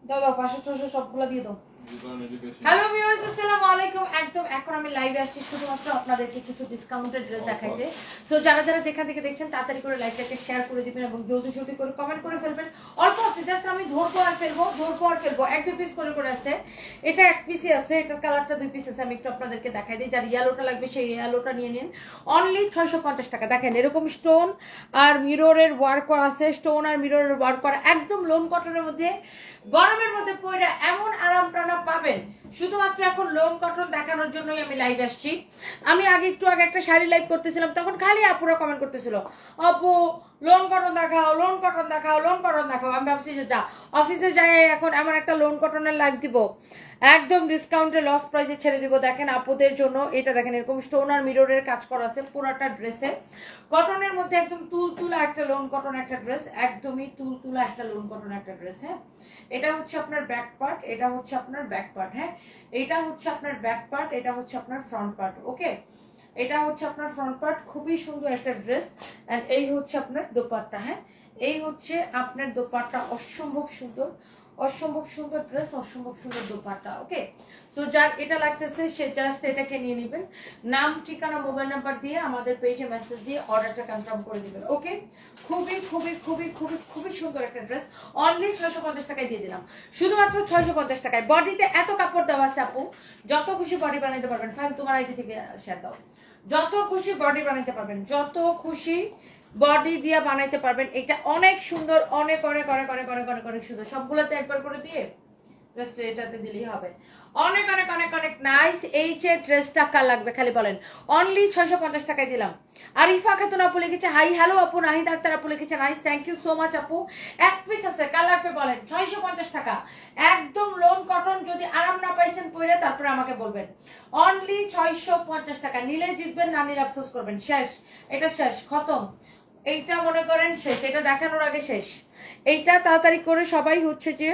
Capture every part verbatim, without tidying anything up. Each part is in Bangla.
দাও দাও পাঁচশো ছশো সবগুলো দিয়ে দাও। হ্যালো ভিউয়ার্স, আসসালামু আলাইকুম। একদম এখন আমি লাইভে আসছি শুধুমাত্র আপনাদেরকে কিছু ডিসকাউন্টেড ড্রেস দেখাইতে। সো যারা যারা যেখান থেকে দেখছেন তাড়াতাড়ি করে লাইভটাকে শেয়ার করে দিবেন এবং জলদি জলদি করে কমেন্ট করে ফেলবেন। অল্প আছে, জাস্ট আমি ধরবো আর ফেলবো, ধরবো আর ফেলবো। এক দুই পিস করে করে আছে, এটা এক পিসই আছে, এটার কালারটা দুই পিস আছে। আমি একটু আপনাদেরকে দেখাই দিই, যার ইয়েলোটা লাগবে সেই ইয়েলোটা নিয়ে নিন। অনলি ছয়শো পঞ্চাশ টাকা। দেখেন এরকম স্টোন আর মিররের ওয়ার্ক করা আছে, স্টোন আর মিররের ওয়ার্ক করা, একদম লোন কটনের মধ্যে, গরমের মধ্যে পরে এমন আরাম টানা পাবেন। শুধুমাত্র এখন লোন কটন দেখানোর জন্যই আমি লাইভ আসছি। আমি আগে একটু আগে একটা শাড়ি লাইভ করতেছিলাম, তখন খালি আপুরা কমেন্ট করতেছিল, আপু লোন কটন দেখাও, লোন কটন দেখাও, লোন কটন দেখাও। আমি ভাবছি যে যা অফিসে যাই এখন আমার একটা লোন কটনের লাইভ দিব, একদম ডিসকাউন্টে লস প্রাইসে ছেড়ে দিব। দেখেন আপুদের জন্য এটা দেখেন, এরকম স্টোন আর মিররের কাজ করা আছে পুরোটা ড্রেসে। কটনের মধ্যে একদম তুল তুলা একটা লোন কটন একটা ড্রেস, একদমই তুল তুলা একটা লোন কটন একটা ড্রেস। হ্যাঁ, এটা হচ্ছে আপনার ব্যাক পার্ট, এটা হচ্ছে আপনার ব্যাক পার্ট। হ্যাঁ, এটা হচ্ছে আপনার ব্যাক পার্ট, এটা হচ্ছে আপনার ফ্রন্ট পার্ট। ওকে, এটা হচ্ছে আপনার ফ্রন্ট পার্ট, খুবই সুন্দর একটা ড্রেস। এন্ড এই হচ্ছে আপনার দোপাট্টা। হ্যাঁ, এই হচ্ছে আপনার দোপাট্টা, অসম্ভব সুন্দর, অসম্ভব সুন্দর ড্রেস, অসম্ভব সুন্দর দোপাট্টা। ওকে, সো যার এটা লাগতেছে সে জাস্ট এটাকে নিয়ে নেবেন, নাম ঠিকানা মোবাইল নাম্বার দিয়ে আমাদের পেজে মেসেজ দিয়ে অর্ডারটা কনফার্ম করে দিবেন। ওকে, খুবই খুবই খুবই খুবই খুবই সুন্দর একটা ড্রেস, অনলি ছয়শো পঞ্চাশ টাকায় দিয়ে দিলাম, শুধুমাত্র ছয়শো পঞ্চাশ টাকায়। বডিতে এত কাপড় দেওয়া আছে আপু, যত খুশি বডি বানাইতে পারবেন। ফাইন, তোমার আইডি থেকে শেয়ার দাও। যত খুশি বডি বানাইতে পারবেন, যত খুশি বডি দিয়ে বানাইতে পারবেন। এটা অনেক সুন্দর, অনেক অনেক অনেক অনেক অনেক অনেক অনেক সুন্দর। সবগুলোতে একবার করে দিয়ে জাস্ট এটাতে দিলেই হবে। অনেক অনেক অনেক অনেক নাইস। এই যে ড্রেসটা কার লাগবে খালি বলেন, অনলি ছয়শো পঞ্চাশ টাকায় দিলাম। আর ইফা খাতুন আপু লিখেছে হাই হ্যালো আপু, নাহিদ আক্তার আপু লিখেছে nice, thank you so much আপু। এক পিস আছে, কার লাগবে বলেন, ছয়শো পঞ্চাশ টাকা, একদম লোন কটন। যদি আরাম না পাইছেন পরে তারপরে আমাকে বলবেন। অনলি ছয়শো পঞ্চাশ টাকা, নিলে জিতবেন, না নিলে আফসোস করবেন। শেষ, এটা শেষ, খতম। এইটা মনে করেন শেষ, এটা দেখানোর আগে শেষ। এইটা তাড়াতাড়ি করে সবাই হচ্ছে যে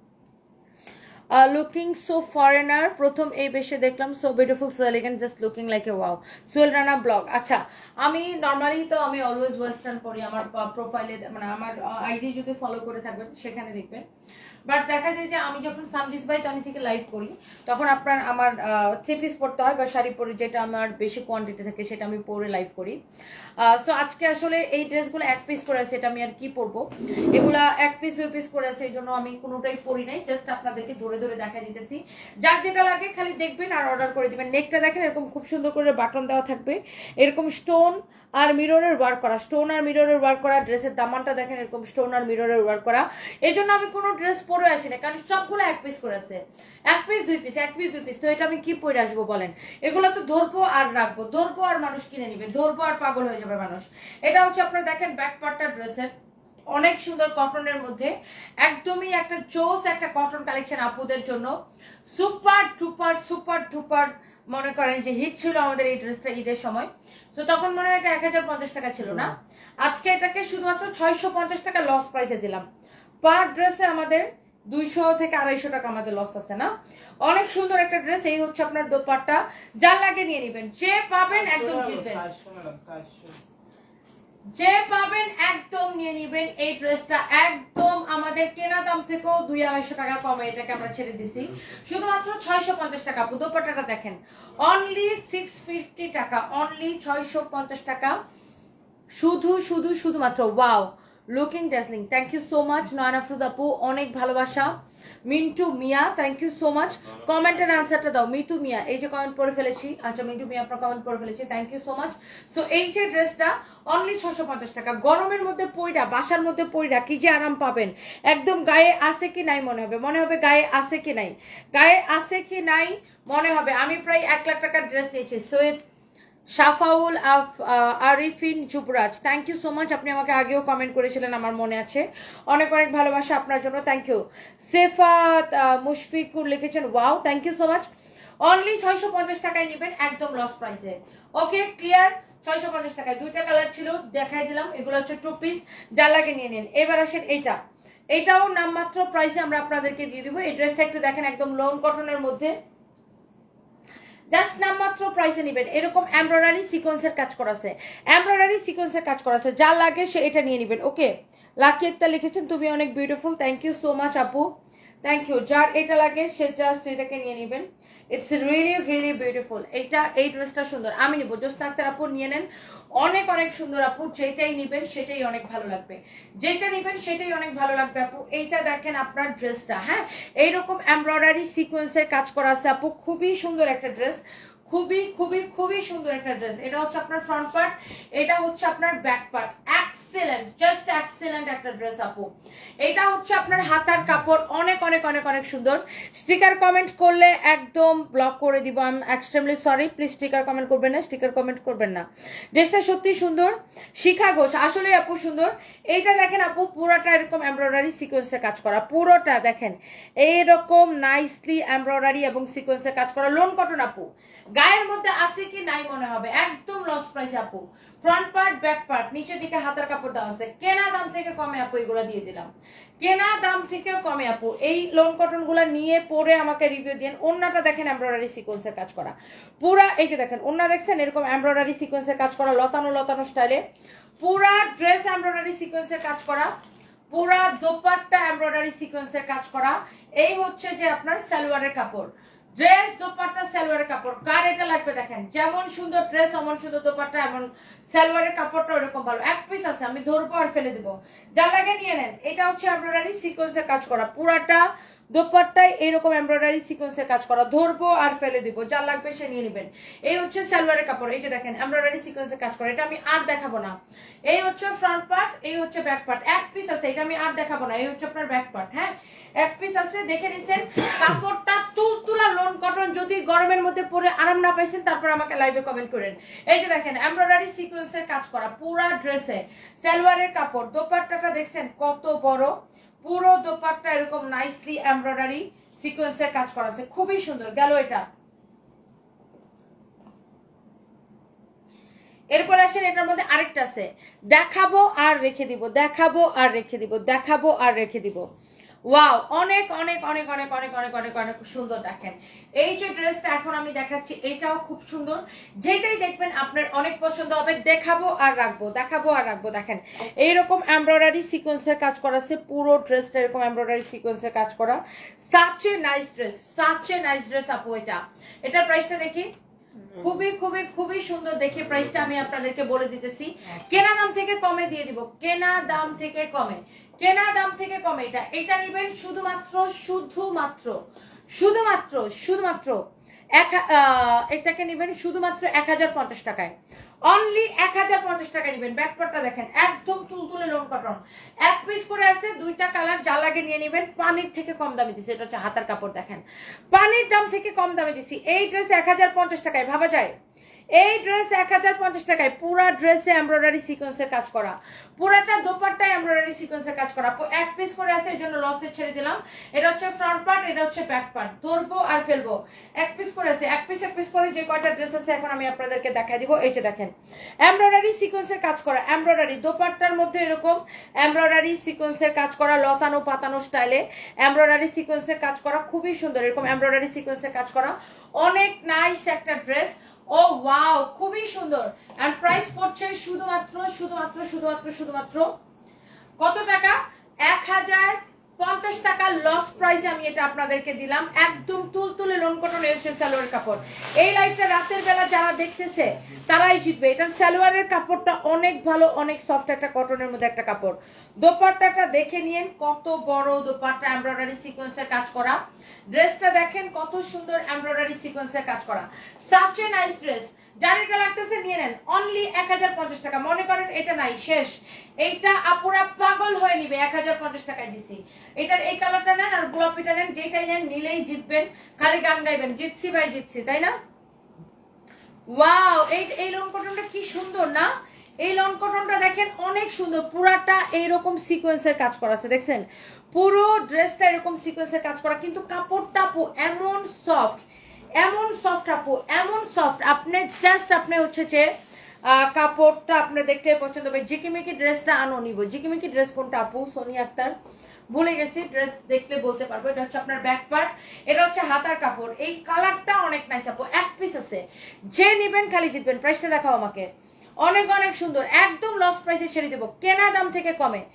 লুকিং সো ফরেনার, প্রথম এই বেশে দেখলাম, so beautiful, so elegant, just looking like a wow. Sohel Rana blog. আচ্ছা, আমি নর্মালি তো আমি অলওয়েজ ওয়েস্টার্ন পরি, আমার প্রোফাইলে মানে আমার আইডি যদি ফলো করে থাকবেন সেখানে দেখবেন। বাট দেখা যায় যে আমি যখন সামডিস বাই টানি থেকে লাইভ করি তখন আপনার আমার থ্রি পিস পরতে হয় বা শাড়ি পরি, যেটা আমার বেশি কোয়ান্টিটি থাকে সেটা আমি পরে লাইভ করি। সো আজকে আসলে এই ড্রেসগুলো এক পিস করে আছে, এটা আমি আর কি পরবো, এগুলা এক পিস দুই পিস করে আছে, এই জন্য আমি কোনোটাই পরি নাই, জাস্ট আপনাদেরকে ধরে ধরে দেখা দিতেছি। যার যেটা লাগে খালি দেখবেন আর অর্ডার করে দিবেন। নেকটা দেখেন এরকম খুব সুন্দর করে বাটন দেওয়া থাকবে, এরকম স্টোন আর মিররের ওয়ার্ক করা, স্টোন আর মিররের ওয়ার্ক করা। ড্রেসের দামানটা দেখেন এরকম স্টোন আর মিররের ওয়ার্ক করা। এই জন্য আমি কোনো ড্রেস পরে আসি না, কারণ সবগুলো এক পিস করে আছে, এক পিস দুই পিস, এক পিস দুই পিস। তো এটা আমি কি পরে আসবো বলেন, এগুলো তো ধরবো আর রাখবো, ধরবো আর মানুষ কিনে নিবে, ধরবো আর পাগল হয়ে যাবে মানুষ। এটা হচ্ছে আপনারা দেখেন ব্যাক পার্টটা ড্রেসের, অনেক সুন্দর কটনের মধ্যে, একদমই একটা জোস একটা কটন কালেকশন আপুদের জন্য। সুপার ডুপার সুপার ডুপার মনে করেন যে হিট ছিল আমাদের এই ড্রেসটা ঈদের সময়। তো তখন মনে হয় এটা এক হাজার পঞ্চাশ টাকা ছিল না, আজকে এটাকে শুধুমাত্র ছয়শো পঞ্চাশ টাকা লস প্রাইসে দিলাম। পার ড্রেসে আমাদের দুইশো থেকে আড়াইশো টাকা আমাদের লস আছে না। অনেক সুন্দর একটা ড্রেস। এই হচ্ছে আপনার দোপাট্টা, যার লাগে নিয়ে নিবেন, যে পাবেন একদম জিতবেন, যে পাবেন একদম নিয়ে নিবেন। এই ড্রেসটা একদম আমাদের কেনা দাম থেকেও দুই আড়াইশো টাকা কমে এটাকে আমরা ছেড়ে দিছি, শুধুমাত্র ছয়শো পঞ্চাশ টাকা। দোপাট্টাটা দেখেন, অনলি সিক্স ফিফটি টাকা, অনলি ছয়শো পঞ্চাশ টাকা, শুধু শুধু শুধুমাত্র। Wow, looking dazzling, thank you so much Naina Afroz আপু, অনেক ভালোবাসা। Mintu Mia, thank you so much. কমেন্টের আনসারটা দাও। মিন্টু মিয়া, এই যে কমেন্ট পড়ে ফেলেছি। আচ্ছা মিন্টু মিয়া আপনার কমেন্ট পড়ে ফেলেছি, thank you so much. So এই যে ড্রেসটা অনলি ছশো পঞ্চাশ টাকা, গরমের মধ্যে পইরা, বাসার মধ্যে পইরা কি যে আরাম পাবেন। একদম গায়ে আছে কি নাই মনে হবে, মনে হবে গায়ে আছে কি নাই, গায়ে আছে কি নাই মনে হবে। আমি প্রায় এক লাখ টাকার ড্রেস নিয়েছি। Syed Shafaul Af Arifin Jubraj, thank you so much. আপনি আমাকে আগেও কমেন্ট করেছিলেন, আমার মনে আছে, অনেক অনেক ভালোবাসা আপনার জন্য, থ্যাংক ইউ। সেফাত মুশফিকুর লিখেছেন wow, thank you so much. Only ছয়শো পঞ্চাশ টাকায় নেবেন, একদম লস প্রাইসে। ওকে ক্লিয়ার, ছয়শো পঞ্চাশ টাকায় দুইটা কালার ছিল, দেখাই দিলাম। এগুলো হচ্ছে টু পিস, যা লাগে নিয়ে নিন। এবার আসেন এইটা, এইটাও নামমাত্র প্রাইসে আমরা আপনাদেরকে দিয়ে দিব। এই ড্রেসটা একটু দেখেন, একদম লোন কটনের মধ্যে, জাস্ট নামমাত্র প্রাইসে নেবেন। এরকম এমব্রয়ডারি সিকোয়েন্সের কাজ করা আছে, এমব্রয়ডারি সিকোয়েন্সের কাজ করা আছে, যা লাগে সে এটা নিয়ে নেবেন। ওকে, লাকি একটা লিখেছেন তুমি অনেক beautiful, thank you so much আপু, থ্যাংক ইউ। যার এটা লাগে সে জাস্ট এটাকে নিয়ে নেবেন। It's really really beautiful. এইটা এই ড্রেসটা সুন্দর, আমি নিব। জোসনা আক্তার আপু নিয়ে নেন, অনেক অনেক সুন্দর আপু। যেটাই নিবেন সেটাই অনেক ভালো লাগবে, যেটা নিবেন সেটাই অনেক ভালো লাগবে আপু। এইটা দেখেন আপনার ড্রেসটা, হ্যাঁ এইরকম এমব্রয়ডারি সিকোয়েন্সের কাজ করা আছে আপু, খুবই সুন্দর একটা ড্রেস, খুবই খুবই খুবই সুন্দর একটা ড্রেস। এটা হচ্ছে আপনার ফ্রন্ট পার্ট, এটা হচ্ছে আপনার back part. Excellent, just excellent একটা ড্রেস আপু। এটা হচ্ছে আপনার হাতার কাপড়, অনেক অনেক অনেক অনেক সুন্দর। স্টিকার কমেন্ট করলে একদম ব্লক করে দিব, I am extremely sorry. Please sticker comment করবেন না, স্টিকার কমেন্ট করবেন না। ড্রেসটা সত্যি সুন্দর। শিখা ঘোষ, আসলে আপু সুন্দর। এইটা দেখেন আপু, পুরোটা এরকম এমব্রয়ডারি সিকোয়েন্সে কাজ করা, পুরোটা দেখেন এইরকম নাইসলি এমব্রয়ডারি এবং সিকোয়েন্সে কাজ করা। লোন কটন আপু, গায়ের মধ্যে আছে কি নাই মনে হবে, একদম লস প্রাইস আপু। ফ্রন্ট পার্ট ব্যাক পার্ট, নিচের দিকে হাতার কাপড় দেওয়া আছে। কেনা দাম থেকে কমে আপু এগুলো দিয়ে দিলাম, কেনা দাম থেকেও কমে আপু। এই লোন কটন গুলা নিয়ে পরে আমাকে রিভিউ দিন। ওন্নাটা দেখেন এমব্রয়ডারি সিকোয়েন্সের কাজ করা পুরা, এই যে দেখেন ওন্না দেখছেন এরকম এমব্রয়ডারি সিকোয়েন্সের কাজ করা, লতানো লতানো স্টাইলে। পুরা ড্রেস এমব্রয়ডারি সিকোয়েন্সের কাজ করা, পুরা দোপাট্টা এমব্রয়ডারি সিকোয়েন্সের কাজ করা। এই হচ্ছে যে আপনার সালোয়ারের কাপড়, ড্রেস দোপাট্টা সালোয়ারের কাপড়। কার এটা লাগবে দেখেন, যেমন সুন্দর ড্রেস এমন সুন্দর দোপাট্টা, এমন সালোয়ারের কাপড়টা ওরকম ভালো। এক পিস আছে, আমি ধরবো আর ফেলে দিব, যা লাগে নিয়ে নেন। এটা হচ্ছে এমব্রয়ডারি সিকোয়েন্সের কাজ করা, পুরাটা দোপাট্টায় এরকম এমব্রয়ডারি সিকোয়েন্সের কাজ করা, ধরবো আর ফেলে দিব, যা লাগবে সে নিয়ে নেবেন। এই হচ্ছে সালোয়ারের কাপড়, এই যে দেখেন এমব্রয়ডারি সিকোয়েন্সের কাজ করা। এটা আমি আর দেখাবো না। এই হচ্ছে ফ্রন্ট পার্ট, এই হচ্ছে ব্যাক পার্ট। এক পিস আছে, এটা আমি আর দেখাবো না। এই হচ্ছে আপনার ব্যাক পার্ট, হ্যাঁ এক পিস আছে, দেখে নিছেন। কাপড়টা তুলতুলা লোন কটন। যদি গরমের মধ্যে পরে আরাম না পাইছেন তারপর আমাকে লাইভে কমেন্ট করেন। এই যে দেখেন এমব্রয়ডারি সিকোয়েন্সের কাজ করা পুরা ড্রেসে, সালোয়ারের কাপড়। দোপাট্টাটা দেখছেন কত বড়, পুরো দোপাট্টা এরকম নাইসলি এমব্রয়ডারি সিকোয়েন্সের কাজ করা আছে, খুবই সুন্দর গেল এটা। এরপর আসেন এটার মধ্যে আরেকটা আছে, দেখাবো আর রেখে দিব, দেখাবো আর রেখে দিব, দেখাবো আর রেখে দিব। ওয়াও, অনেক অনেক অনেক অনেক অনেক অনেক অনেক অনেক সুন্দর। দেখেন এই যে ড্রেসটা এখন আমি দেখাচ্ছি, এটাও খুব সুন্দর। যেটাই দেখবেন আপনার অনেক পছন্দ হবে। দেখাবো আর রাখবো, দেখাবো আর রাখবো। দেখেন এইরকম এমব্রয়ডারি সিকোয়েন্সের কাজ করা আছে, পুরো ড্রেসটা এরকম এমব্রয়ডারি সিকোয়েন্সের কাজ করা। Such a nice dress, such a nice dress আপু। এটা এটার প্রাইসটা দেখি, খুবই খুবই খুবই সুন্দর। দেখে প্রাইসটা আমি আপনাদেরকে বলে দিতেছি, কেনা দাম থেকে কমে দিয়ে দিব, কেনা দাম থেকে কমে, কেনা দাম থেকে কমে। এটা এটা নিবেন শুধুমাত্র শুধুমাত্র শুধুমাত্র শুধুমাত্র এক এটাকে নিবেন শুধুমাত্র এক হাজার পঞ্চাশ টাকায়, অনলি এক হাজার পঞ্চাশ টাকা নিবেন। ব্যাকপার্টটা দেখেন একদম তুলতুলে লোন কটন, এক পিস করে আছে, দুইটা কালার, যা লাগে নিয়ে নিবেন। পানির থেকে কম দামে দিছি, এটা হচ্ছে হাতার কাপড়। দেখেন পানির দাম থেকে কম দামে দিছি। এই ড্রেস এক হাজার পঞ্চাশ টাকায়, ভাবা যায়? এই ড্রেস এক হাজার পঞ্চাশ টাকায়, পুরা ড্রেসে এমব্রয়ডারি সিকোয়েন্সের কাজ করা, পুরাটা দোপাট্টায় এমব্রয়ডারি সিকোয়েন্সের কাজ করা। এক পিস করে আছে, এই জন্য লসে ছেড়ে দিলাম। এটা হচ্ছে ফ্রন্ট পার্ট, এটা হচ্ছে ব্যাক পার্ট। ধরবো আর ফেলবো, এক পিস করে আছে, এক পিস এক পিস করে যে কয়টা ড্রেস আছে এখন আমি আপনাদেরকে দেখাই দিব। এই যে দেখেন এমব্রয়ডারি সিকোয়েন্সের কাজ করা, এমব্রয়ডারি দোপাট্টার মধ্যে এরকম এমব্রয়ডারি সিকোয়েন্সের কাজ করা, লতানো পাতানো স্টাইলে এমব্রয়ডারি সিকোয়েন্সের কাজ করা, খুবই সুন্দর। এরকম এমব্রয়ডারি সিকোয়েন্সের কাজ করা, অনেক নাইস একটা ড্রেস। ও ওয়াও, খুবই সুন্দর। এন্ড প্রাইস পড়ছে শুধুমাত্র শুধুমাত্র শুধুমাত্র শুধুমাত্র কত টাকা? এক হাজার পঞ্চাশ টাকা লস প্রাইসে আমি এটা আপনাদেরকে দিলাম। একদম তুলতুলে লোন কটন এসছে সালোয়ারের কাপড়। এই লাইভটা রাতের বেলা যারা দেখতেছে তারাই জিতবে। এটার সালোয়ারের কাপড়টা অনেক ভালো, অনেক সফট একটা কটনের মধ্যে একটা কাপড়। দোপাট্টাটা দেখে নিন, কত বড় দোপাট্টা, এমব্রয়ডারি সিকোয়েন্সের কাজ করা। ড্রেসটা দেখেন কত সুন্দর, এমব্রয়ডারি সিকোয়েন্সের কাজ করা। Such a nice dress. যার এটা লাগতেছে নিয়ে নেন, অনলি এক হাজার পঞ্চাশ টাকা। মনে করেন এটা নাই, শেষ, এইটা আপুরা পাগল হয়ে নিবে। এক হাজার পঞ্চাশ টাকায় দিছি। এটার এই কালারটা নেন আর গোলাপিটা নেন, যেটাই নেন নিলেই জিতবেন। খালি গান গাইবেন, জিতছি ভাই জিতছি, তাই না? ওয়াও, এই এই লং কটনটা কি সুন্দর না? এই লং কটনটা দেখেন অনেক সুন্দর, পুরাটা এইরকম সিকোয়েন্সের কাজ করা আছে। দেখছেন পুরো ড্রেসটা এরকম সিকোয়েন্সের কাজ করা, কিন্তু কাপড়টা আপু এমন সফট, এমন সফট আপু, এমন সফট। আপনি জাস্ট আপনি হচ্ছে যে কাপড়টা আপনি দেখতে পছন্দ হবে। জিকিমিকি ড্রেসটা আনো নিব। জিকিমিকি ড্রেস কোনটা আপু? সোনিয়া আক্তার, ভুলে গেছি, ড্রেস দেখলে বলতে পারবো। এটা হচ্ছে আপনার ব্যাক পার্ট, এটা হচ্ছে হাতার কাপড়। এই কালারটা অনেক নাইস আপু, এক পিস আছে, যে নিবেন খালি জিতবেন। প্রাইসটা দেখাও আমাকে, অনেক অনেক সুন্দর, একদম লস প্রাইসে ছেড়ে দেবো, কেনা দাম থেকে কমে,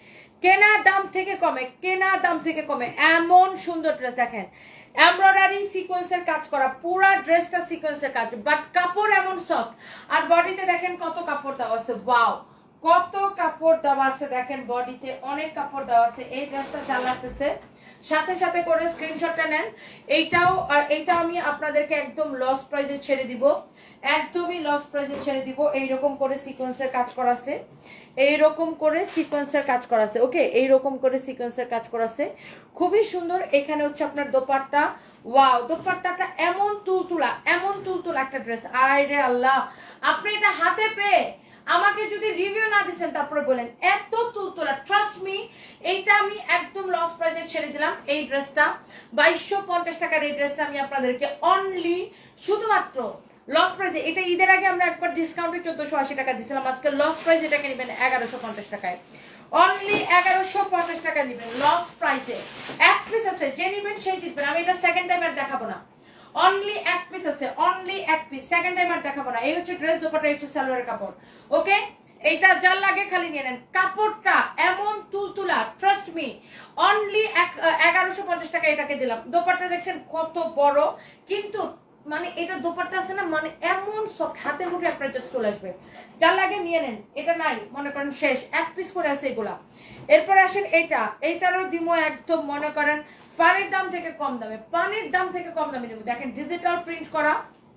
কেনা দাম থেকে কমে, কেনা দাম থেকে কমে এমন সুন্দর ড্রেস দেখেন, এমব্রয়ডারি সিকোয়েন্সের কাজ করা, পুরা ড্রেসটা সিকোয়েন্সের কাজ, বাট কাপড় এমন সফট। আর বডিতে দেখেন কত কাপড় দেওয়া আছে, ওয়াও কত কাপড় দেওয়া আছে দেখেন, বডিতে অনেক কাপড় দেওয়া আছে। এই ড্রেসটা যা লাগতেছে সাথে সাথে করে স্ক্রিনশটটা নেন। এইটাও এইটা আমি আপনাদেরকে একদম লস প্রাইসে ছেড়ে দিব, একদমই লস প্রাইসে ছেড়ে দিব। এইরকম করে সিকোয়েন্সের কাজ করা আছে, এইরকম করে সিকোয়েন্সের কাজ করা আছে, ওকে এইরকম করে সিকোয়েন্সের কাজ করা আছে, খুবই সুন্দর। এখানে হচ্ছে আপনার দোপাট্টা, ওয়াও দোপাট্টাটা এমন তুলতুলা, এমন তুলতুলা একটা ড্রেস। আরে আল্লাহ, আপনি এটা হাতে পেয়ে আমাকে যদি রিভিউ না দিচ্ছেন তারপরে বলেন এত তুলতুলা, ট্রাস্ট মি এইটা আমি একদম লস প্রাইসে ছেড়ে দিলাম। এই ড্রেসটা বাইশশো পঞ্চাশ টাকার, এই ড্রেসটা আমি আপনাদেরকে অনলি শুধুমাত্র লস প্রাইসে, এটা ঈদের আগে আমরা একবার ডিসকাউন্টে চোদ্দশো আশি টাকা দিয়েছিলাম, আজকে লস প্রাইস এটাকে নেবেন এগারোশো পঞ্চাশ টাকায়, অনলি এগারোশো পঞ্চাশ টাকা নেবেন লস প্রাইসে। এক পিস আছে, যে নেবেন সেই জিতবেন। আমি এটা সেকেন্ড টাইম আর দেখাবো না, অনলি এক পিস আছে, অনলি এক পিস, সেকেন্ড টাইম আর দেখাবো না। এই হচ্ছে ড্রেস, দোপাট্টা, এই হচ্ছে সালোয়ারের কাপড়, ওকে এইটা যার লাগে খালি নিয়ে নেন। কাপড়টা এমন তুলতুলা, ট্রাস্ট মি অনলি এগারোশো পঞ্চাশ টাকা এটাকে দিলাম। দোপাট্টা দেখছেন কত বড়, কিন্তু মানে এটা দোপাট্টা আছে না, মানে এমন সফট, হাতে মুঠে আপনার জাস্ট চলে আসবে। যার লাগে নিয়ে নেন, এটা নাই মনে করেন শেষ, এক পিস করে আছে এগুলা। এরপরে আসেন এইটা, এইটারও দিমো একদম মনে করেন পানির দাম থেকে কম দামে, পানির দাম থেকে কম দামে দেবো। দেখেন ডিজিটাল প্রিন্ট করা,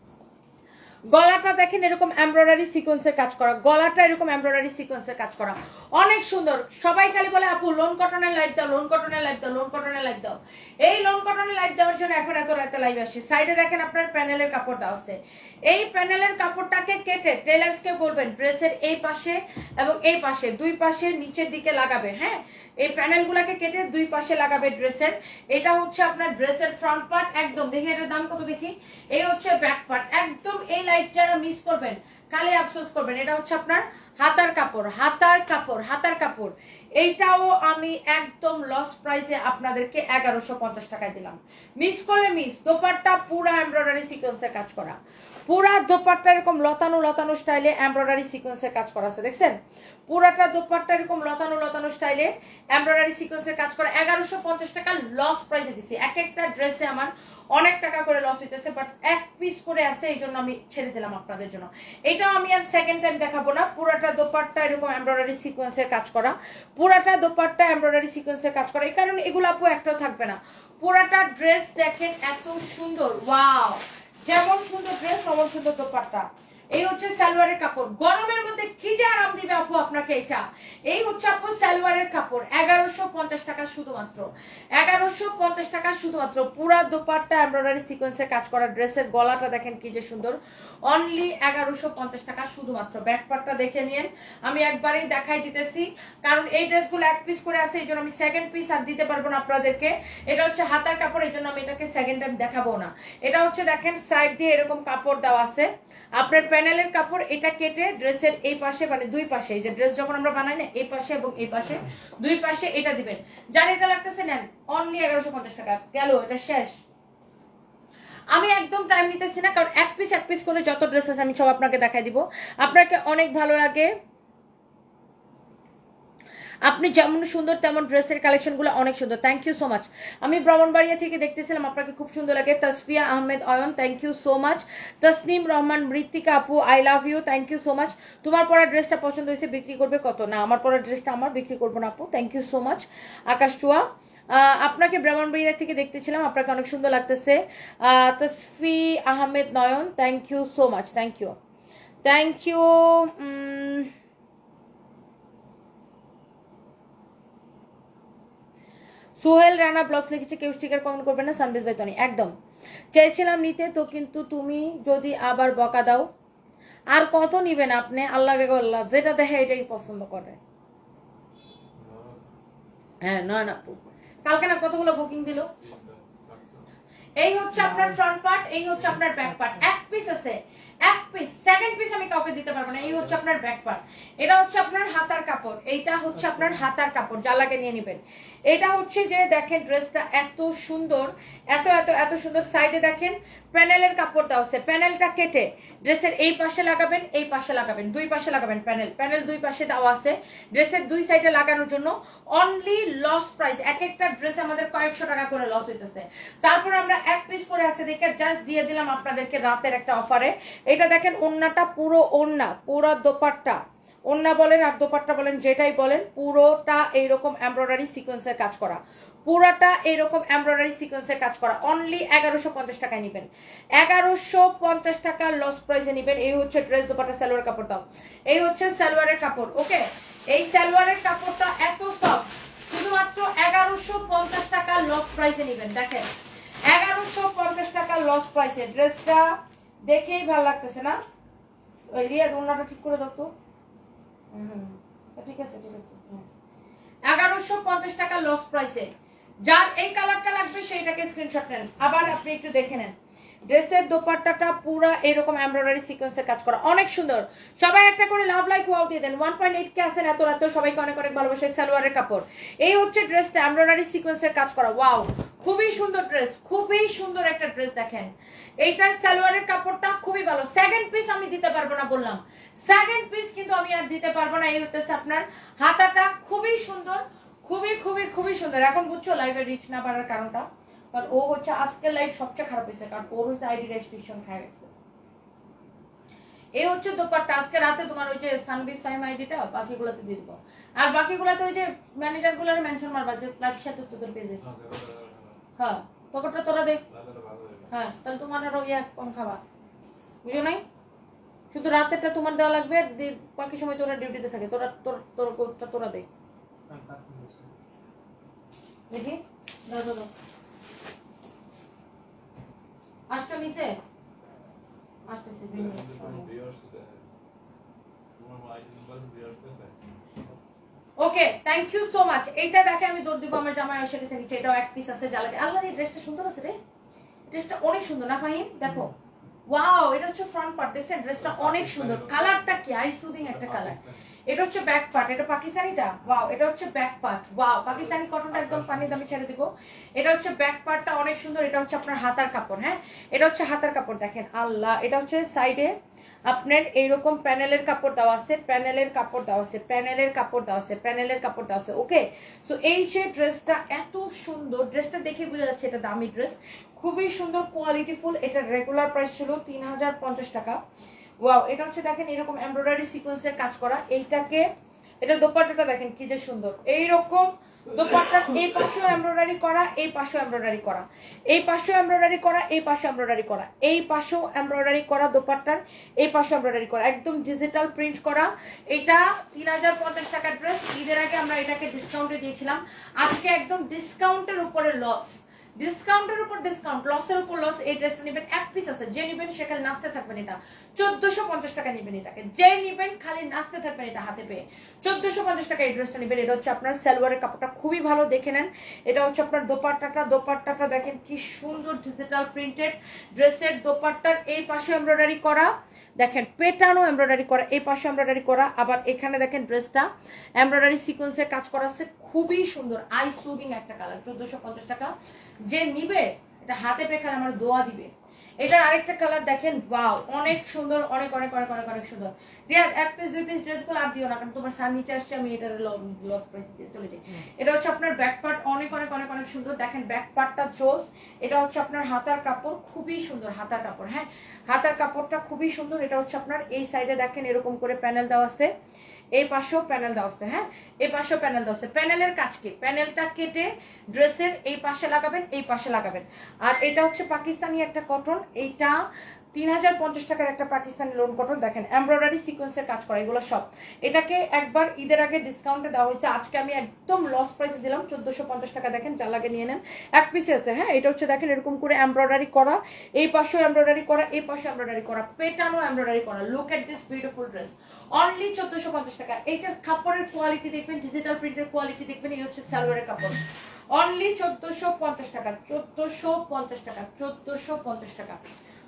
গলাটা দেখেন এরকম এমব্রয়ডারি সিকোয়েন্সের কাজ করা, গলাটা এরকম এমব্রয়ডারি সিকোয়েন্সের কাজ করা, অনেক সুন্দর। সবাই খালি বলে আপু লোন কটনের লাইভ দাও, লোন কটনের লাইভ দাও, লোন কটনের লাইভ দাও। এই লোন কটনের লাইভ দেওয়ার জন্য এখন এত রাতে লাইভ আসছে। সাইডে দেখেন আপনার প্যানেলের কাপড় দেওয়া আছে, এই প্যানেলের কাপড়টাকে কেটে টেলার্সকে বলবেন ড্রেসের এই পাশে এবং এই পাশে দুই পাশে নিচের দিকে লাগাবে। হ্যাঁ, এই প্যানেলগুলোকে কেটে দুই পাশে লাগাবে ড্রেসের। এটা হচ্ছে আপনার ড্রেসের ফ্রন্ট পার্ট, একদম দেখি এটার দাম কত দেখি। এই হচ্ছে ব্যাক পার্ট, একদম এই লাইফ যারা মিস করবেন কালে আফসোস করবেন। এটা হচ্ছে আপনার হাতার কাপড়, হাতার কাপড়, হাতার কাপড়। এইটাও আমি একদম লস প্রাইসে আপনাদেরকে এগারোশো পঞ্চাশ টাকায় দিলাম, মিস করলে মিস। দোপাট্টা পুরা এমব্রয়ডারি সিকোয়েন্সের কাজ করা, পুরা দোপাট্টা এরকম লতানো লতানো স্টাইলে এমব্রয়ডারি সিকোয়েন্সের কাজ করা আছে, দেখছেন পুরাটা দোপাট্টা এরকম লতানো লতানো স্টাইলে এমব্রয়ডারি সিকোয়েন্সের কাজ করা। এগারোশো পঞ্চাশ টাকা লস প্রাইসে দিছি। এক একটা ড্রেসে আমার অনেক টাকা করে লস হইতেছে, বাট এক পিস করে আছে এই জন্য আমি ছেড়ে দিলাম আপনাদের জন্য। এটাও আমি আর সেকেন্ড টাইম দেখাবো না। পুরাটা দোপাট্টা এরকম এমব্রয়ডারি সিকোয়েন্সের কাজ করা, পুরাটা দোপাট্টা এমব্রয়ডারি সিকোয়েন্সের কাজ করা। এই কারণে এগুলো আপু একটাও থাকবে না। পুরাটা ড্রেস দেখেন এত সুন্দর, ওয়াও যেমন সুন্দর ড্রেস তেমন সুন্দর দোপাট্টা। এই হচ্ছে সালোয়ারের কাপড়, গরমের মধ্যে কি যে আরাম দিবে আপু আপনাকে এটা। এই হচ্ছে আপু সালোয়ারের কাপড়, এগারোশো পঞ্চাশ টাকা শুধুমাত্র, এগারোশো পঞ্চাশ টাকা শুধুমাত্র। পুরা দোপাট্টা এমব্রয়ডারি সিকোয়েন্সের কাজ করা, ড্রেসের গলাটা দেখেন কি যে সুন্দর, অনলি এগারোশো পঞ্চাশ টাকা শুধুমাত্র। ব্যাক পার্টটা দেখে নিন, আমি একবারই দেখাই দিতেছি কারণ এই ড্রেসগুলো এক পিস করে আছে, এই জন্য আমি সেকেন্ড পিস আর দিতে পারবো না আপনাদেরকে। এটা হচ্ছে হাতার কাপড়, এই জন্য আমি এটাকে সেকেন্ড টাইম দেখাবো না। এটা হচ্ছে দেখেন সাইড দিয়ে এরকম কাপড় দেওয়া আছে, আপনার প্যানেলের কাপড়। এটা কেটে ড্রেসের এই পাশে মানে দুই পাশে, এই যে ড্রেস যখন আমরা বানাই না এই পাশে এবং এই পাশে দুই পাশে এটা দিবেন। যার এটা লাগতেছে নেন, অনলি এগারোশো পঞ্চাশ টাকা গেল, এটা শেষ। আমি একদম টাইম নিতেছি না কারণ এক পিস এক পিস করে যত ড্রেস আছে আমি সব আপনাকে দেখাই দিব। আপনাকে অনেক ভালো লাগে, আপনি যেমন সুন্দর তেমন ড্রেসের কালেকশনগুলো অনেক সুন্দর। Thank you so much. আমি ব্রাহ্মণবাড়িয়া থেকে দেখতেছিলাম, আপনাকে খুব সুন্দর লাগে। Tasfia Ahmed Ayon, thank you so much. Tasnim Rahman, Mrittika আপু, I love you, thank you so much. তোমার পরা ড্রেসটা পছন্দ হয়েছে, বিক্রি করবে কত? না, আমার পরা ড্রেসটা আমার বিক্রি করবো না আপু, thank you so much. Akash Chua, আপনাকে ব্রাহ্মণবাড়িয়া থেকে দেখতেছিলাম, আপনাকে অনেক সুন্দর লাগতেছে। Tasfi Ahmed Nayon, thank you so much, thank you, thank you. Sohel Rana blogs লিখেছে, কেউ স্টিকার কমেন্ট করবে না, সানবিজ ভাই তনি একদম চাইছিলাম নিতে তো, কিন্তু তুমি যদি আবার বকা দাও। আর কত নিবেন আপনি? আল্লাহকে আল্লাহ যেটা দেখে এটাই পছন্দ করে। হ্যাঁ না না কালকে না কতগুলো বুকিং দিল। এই হচ্ছে আপনার ফ্রন্ট পার্ট, এই হচ্ছে আপনার ব্যাক পার্ট, এক পিস আছে, এক পিস সেকেন্ড পিস আমি কাউকে দিতে পারবো না। এই হচ্ছে আপনার ব্যাক পার্ট, এটা হচ্ছে আপনার হাতার কাপড়, এইটা হচ্ছে আপনার হাতার কাপড়, যা লাগে নিয়ে নেবেন। এটা হচ্ছে যে দেখেন ড্রেসটা এত সুন্দর, এত এত এত সুন্দর। সাইডে দেখেন প্যানেলের কাপড় দেওয়া আছে, প্যানেলটা কেটে ড্রেসের এই পাশে লাগাবেন, এই পাশে লাগাবেন, দুই পাশে লাগাবেন প্যানেল, প্যানেল দুই পাশে দেওয়া আছে ড্রেসের দুই সাইডে লাগানোর জন্য। অনলি লস প্রাইস, এক একটা ড্রেসে আমাদের কয়েকশো টাকা করে লস হইতেছে। তারপর আমরা এক পিস করে আছে দেখে জাস্ট দিয়ে দিলাম আপনাদেরকে রাতের একটা অফারে। এটা দেখেন ওন্নাটা পুরো ওন্না, পুরো দোপাট্টা, ওন্না বলেন আর দোপাট্টা বলেন যেটাই বলেন, পুরোটা এইরকম এমব্রয়ডারি সিকোয়েন্সের কাজ করা, পুরাটা এইরকম এমব্রয়ডারি সিকোয়েন্সের কাজ করা। অনলি এগারোশো পঞ্চাশ টাকায় নিবেন, এগারোশো পঞ্চাশ টাকা লস প্রাইসে নিবেন। এই হচ্ছে ড্রেস, দোপাট্টা, সালোয়ার কাপড় দাও, এই হচ্ছে সালোয়ারের কাপড়। ওকে, এই সালোয়ারের কাপড়টা এত সফট, শুধুমাত্র এগারোশো পঞ্চাশ টাকা লস প্রাইসে নিবেন। দেখেন এগারোশো পঞ্চাশ টাকা লস প্রাইসে ড্রেসটা দেখেই ভালো লাগতেছে না? ওই রিয়া ওনাটা ঠিক করে দাও তো। হুম ঠিক আছে ঠিক আছে। এগারোশো পঞ্চাশ টাকা লস প্রাইসে, যার এই কালারটা লাগবে সেইটাকে স্ক্রিনশট নেন। আবার আপনি একটু দেখে নেন, ড্রেসের দোপাট্টাটা পুরো এরকম এমব্রয়ডারি সিকোয়েন্সের কাজ করা, অনেক সুন্দর। সবাই একটা করে লাভ লাইক ওয়াও দিয়ে দেন। ওয়ান পয়েন্ট এইট কে আছেন এত রাত, সবাইকে অনেক অনেক ভালোবাসে। সালোয়ারের কাপড়, এই হচ্ছে ড্রেসটা এমব্রয়ডারি সিকোয়েন্সের কাজ করা। ওয়াও, খুবই সুন্দর ড্রেস, খুবই সুন্দর একটা ড্রেস। দেখেন এইটার সালোয়ারের কাপড়টা খুবই ভালো। সেকেন্ড পিস আমি দিতে পারবো না বললাম, সেকেন্ড পিস কিন্তু আমি আর দিতে পারবো না। এই হচ্ছে আপনার হাতাটা, খুবই সুন্দর, খুবই খুবই খুবই সুন্দর। এখন বুঝছো লাইভে রিচ না পারার কারণটা? কারণ ও হচ্ছে আজকের লাইভ সবচেয়ে খারাপ হয়েছে, কারণ ওর হচ্ছে আইডি রেজিস্ট্রেশন খেয়ে গেছে। এই হচ্ছে দোপাট্টা, আজকে রাতে তোমার ওই যে সানবিস ফাইম আইডিটা বাকিগুলোতে দিয়ে দিবো, আর বাকিগুলোতে ওই যে ম্যানেজার গুলোর মেনশন মারবা যে লাইভ সাথে তোদের পেজে। হ্যাঁ পকেটটা তোরা দেখ। হ্যাঁ তাহলে তোমার আরো ইয়া কম খাবা, বুঝো নাই? শুধু রাতেরটা তোমার দেওয়া লাগবে, বাকি সময় তোরা ডিউটিতে থাকে। তোরা তোর তোর তোরা দেখ দেখি। দাও দাও দাও, আসছো নিচে আসতেছে। Okay thank you so much. এইটা দেখে আমি দৌড় দিব, আমার জামাই এসে গেছে নিচে। এটাও এক পিস আছে, জ্বালাতে। আল্লাহ এই ড্রেসটা সুন্দর আছে রে, ড্রেসটা অনেক সুন্দর না ফাহিম? দেখো ওয়াও, এটা হচ্ছে ফ্রন্ট পার্ট, দেখছেন ড্রেসটা অনেক সুন্দর। কালারটা কি আই সুদিং একটা কালার। এটা হচ্ছে ব্যাক পার্ট, এটা পাকিস্তানিটা। ওয়াও, এটা হচ্ছে ব্যাক পার্ট। ওয়াও, পাকিস্তানি কটনটা একদম পানি দামি ছেড়ে দিব। এটা হচ্ছে ব্যাক পার্টটা অনেক সুন্দর। এটা হচ্ছে আপনার হাতার কাপড়। হ্যাঁ এটা হচ্ছে হাতার কাপড়। দেখেন আল্লাহ, এটা হচ্ছে সাইডে আপনার এইরকম প্যানেলের কাপড় দেওয়া আছে, প্যানেলের কাপড় দেওয়া আছে, প্যানেলের কাপড় দেওয়া আছে, প্যানেলের কাপড় দেওয়া আছে। ওকে, সো এই যে ড্রেসটা এত সুন্দর, ড্রেসটা দেখে বোঝা যাচ্ছে এটা দামি ড্রেস, খুবই সুন্দর, কোয়ালিটিফুল। এটা রেগুলার প্রাইস ছিল তিন হাজার পঞ্চাশ টাকা। ওয়াও, এটা হচ্ছে দেখেন এরকম এমব্রয়ডারি সিকোয়েন্সের কাজ করা। এইটাকে, এটা দোপাট্টাটা দেখেন কি যে সুন্দর, এইরকম দোপাট্টার এই পাশেও এমব্রয়ডারি করা, এই পাশেও এমব্রয়ডারি করা, এই পাশেও এমব্রয়ডারি করা, এই পাশেও এমব্রয়ডারি করা, এই পাশেও এমব্রয়ডারি করা দোপাট্টার, এই পাশেও এমব্রয়ডারি করা, একদম ডিজিটাল প্রিন্ট করা। এটা তিন হাজার পঞ্চাশ টাকার ড্রেস। ঈদের আগে আমরা এটাকে ডিসকাউন্টে দিয়েছিলাম, আজকে একদম ডিসকাউন্টের উপরে লস, ডিসকাউন্টের উপর ডিসকাউন্ট, লসের উপর লস। এই ড্রেসটা নেবেন, এক পিস আছে, যে নেবেন সে খালি নাচতে থাকবেন। এটা চোদ্দশো পঞ্চাশ টাকা নেবেন, এটাকে যে নেবেন খালি নাচতে থাকবেন এটা হাতে পেয়ে। চোদ্দশো পঞ্চাশ টাকা এই ড্রেসটা নেবেন। এটা হচ্ছে আপনার সালোয়ারের কাপড়টা খুবই ভালো, দেখে নেন। এটা হচ্ছে আপনার দোপাট্টাটা, দোপাট্টাটা দেখেন কি সুন্দর ডিজিটাল প্রিন্টেড। ড্রেসের দোপাট্টার এই পাশে এমব্রয়ডারি করা, দেখেন পেটানো এমব্রয়ডারি করা, এই পাশে এমব্রয়ডারি করা, আবার এখানে দেখেন ড্রেসটা এমব্রয়ডারি সিকোয়েন্সের কাজ করা আছে, খুবই সুন্দর, আই সুদিং একটা কালার। চোদ্দশো পঞ্চাশ টাকা, যে নিবে এটা হাতে পেয়ে খালি আমার দোয়া দিবে। এটার আরেকটা কালার দেখেন, ওয়াও অনেক সুন্দর, অনেক অনেক অনেক অনেক অনেক সুন্দর। রিয়াদ এক পিস দুই পিস ড্রেস গুলো আর দিও না, কারণ তোমার সার নিচে আসছে, আমি এটার লস প্রাইস দিয়ে চলে যাই। এটা হচ্ছে আপনার ব্যাক পার্ট, অনেক অনেক অনেক অনেক সুন্দর। দেখেন ব্যাক পার্টটা জোস। এটা হচ্ছে আপনার হাতার কাপড়, খুবই সুন্দর হাতার কাপড়। হ্যাঁ হাতার কাপড়টা খুবই সুন্দর। এটা হচ্ছে আপনার এই সাইডে দেখেন এরকম করে প্যানেল দেওয়া আছে, এই পাশেও প্যানেল দেওয়া আছে। হ্যাঁ এই পাশেও প্যানেল দেওয়া আছে। প্যানেলের কাজ কি, প্যানেলটা কেটে ড্রেসের এই পাশে লাগাবেন, এই পাশে লাগাবেন। আর এটা হচ্ছে পাকিস্তানি একটা কটন, এইটা তিন হাজার পঞ্চাশ টাকার একটা পাকিস্তানি লোন কটন। দেখেন এমব্রয়ডারি সিকোয়েন্সের কাজ করা, এগুলো সব। এটাকে একবার ঈদের আগে ডিসকাউন্টে দেওয়া হয়েছে, আজকে আমি একদম লস প্রাইসে দিলাম চোদ্দশো পঞ্চাশ টাকা। দেখেন যা লাগে নিয়ে নেন, এক পিসে আছে। হ্যাঁ এটা হচ্ছে দেখেন এরকম করে এমব্রয়ডারি করা, এই পাশেও এমব্রয়ডারি করা, এই পাশে এমব্রয়ডারি করা, পেটানো এমব্রয়ডারি করা। Look at this beautiful dress, only চোদ্দশো পঞ্চাশ টাকা। এইটার কাপড়ের কোয়ালিটি দেখবেন, ডিজিটাল প্রিন্টের কোয়ালিটি দেখবেন। এই হচ্ছে সালোয়ারের কাপড়, অনলি চোদ্দশো পঞ্চাশ টাকা, চোদ্দশো পঞ্চাশ টাকা, চোদ্দশো পঞ্চাশ টাকা,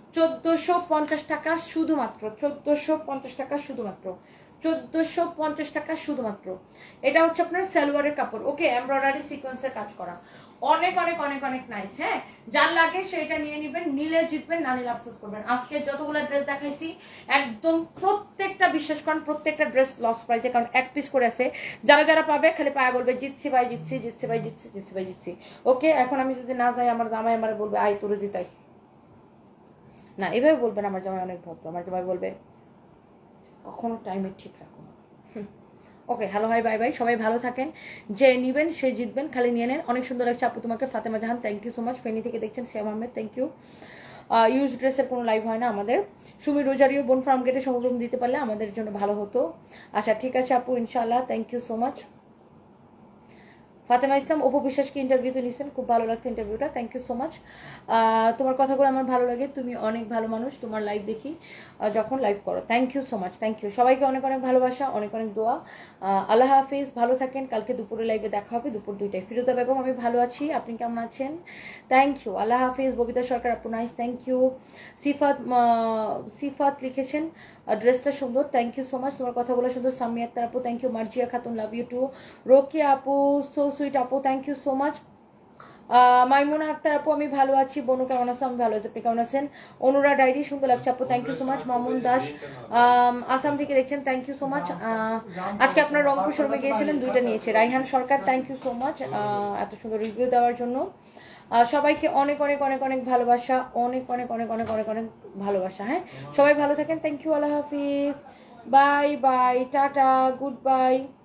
চোদ্দোশো পঞ্চাশ টাকা শুধুমাত্র, চোদ্দোশো পঞ্চাশ টাকা শুধুমাত্র, চোদ্দোশো পঞ্চাশ টাকা শুধুমাত্র। এটা হচ্ছে আপনার সালোয়ারের কাপড়, ওকে, এমব্রয়ডারি সিকোয়েন্সের কাজ করা, অনেক অনেক অনেক অনেক নাইস। হ্যাঁ, যার লাগে সেটা নিয়ে নিবেন, নিলে জিতবেন, না নিলে আফসোস করবেন। আজকে যতগুলো ড্রেস দেখাইছি একদম প্রত্যেকটা, বিশ্বাস করেন প্রত্যেকটা ড্রেস লস প্রাইসে, কারণ এক পিস করে আছে। যারা যারা পাবে খালি পায়ে বলবে জিতছি ভাই, জিতছি, জিতছি ভাই, জিতছি, জিতছি ভাই, জিতছি। ওকে, এখন আমি যদি না যাই আমার জামাই আমার বলবে আই তোরে জিতাই, না এভাবে বলবেন। আমার জামাই অনেক ভদ্র, আমার জামাই বলবে কখনো টাইমের ঠিক রাখো না। Okay, hello hi, bye bye, সবাই ভালো থাকেন। যে নিবেন সে জিতবেন, খালি নিয়ে নেন। অনেক সুন্দর লাগছে আপু তোমাকে, Fatema Jahan, thank you so much. Feni থেকে দেখছেন শ্যাম আহমেদ, থ্যাংক ইউ। ইউজ ড্রেসের কোনো লাইভ হয় না আমাদের। সুমি রোজারিও বোন ফার্ম গেটে সমরুম দিতে পারলে আমাদের জন্য ভালো হতো। আচ্ছা ঠিক আছে আপু, ইনশাআল্লাহ, thank you so much. Fatema Islam, Apu বিশ্বাসকে ইন্টারভিউতে নিয়েছেন, খুব ভালো লাগছে ইন্টারভিউটা, থ্যাংক ইউ সো মাচ। তোমার কথাগুলো আমার ভালো লাগে, তুমি অনেক ভালো মানুষ, তোমার লাইভ দেখি যখন লাইভ করো, thank you so much, thank you. সবাইকে অনেক অনেক ভালোবাসা, অনেক অনেক দোয়া। আল্লাহ হাফিজ, ভালো থাকেন। কালকে দুপুরে লাইভে দেখা হবে দুপুর দুইটায়। ফিরোজা বেগম, আমি ভালো আছি, আপনি কেমন আছেন? থ্যাংক ইউ, আল্লাহ হাফিজ। ববিতা সরকার আপু, nice, thank you. Sifat, Sifat লিখেছেন ড্রেসটা সুন্দর, থ্যাংক ইউ সো মাচ, তোমার কথাগুলো সুন্দর। সামি আক্তার আপু, thank you. Marzia Khatun, love you too. Rokeya আপু, সো সুইট আপু, thank you so much. Maimuna Akter আপু, আমি ভালো আছি। বনু কেমন আছো? আমি ভালো আছি, আপনি কেমন আছেন? অনুরা ডায়েরি, সুন্দর লাগছে আপু, thank you so much. Mamun Das Assam থেকে দেখছেন, থ্যাংক ইউ সো মাচ। আজকে আপনার রংপুর শোরুমে গিয়েছিলেন, দুইটা নিয়েছে। Raihan Sarkar, thank you so much এত সুন্দর রিভিউ দেওয়ার জন্য। সবাইকে অনেক অনেক অনেক অনেক ভালোবাসা, অনেক অনেক অনেক অনেক অনেক অনেক ভালোবাসা। হ্যাঁ, সবাই ভালো থাকেন, থ্যাংক ইউ, আল্লাহ হাফিজ, bye bye, tata, good by.